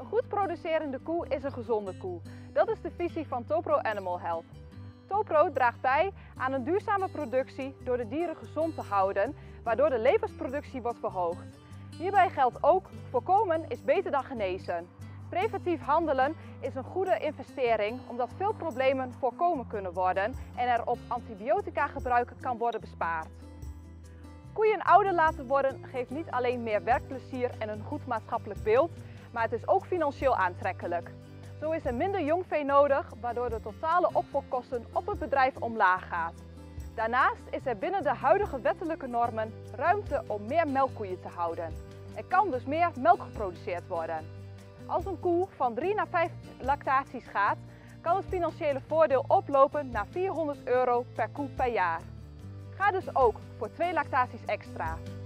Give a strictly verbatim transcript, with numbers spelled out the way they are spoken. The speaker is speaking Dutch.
goed producerende koe is een gezonde koe. Dat is de visie van Topro Animal Health. Topro draagt bij aan een duurzame productie door de dieren gezond te houden, waardoor de levensproductie wordt verhoogd. Hierbij geldt ook, voorkomen is beter dan genezen. Preventief handelen is een goede investering omdat veel problemen voorkomen kunnen worden en er op antibiotica gebruik kan worden bespaard. Koeien ouder laten worden geeft niet alleen meer werkplezier en een goed maatschappelijk beeld, maar het is ook financieel aantrekkelijk. Zo is er minder jongvee nodig, waardoor de totale opfokkosten op het bedrijf omlaag gaat. Daarnaast is er binnen de huidige wettelijke normen ruimte om meer melkkoeien te houden. Er kan dus meer melk geproduceerd worden. Als een koe van drie naar vijf lactaties gaat, kan het financiële voordeel oplopen naar vierhonderd euro per koe per jaar. Ga dus ook voor twee lactaties extra.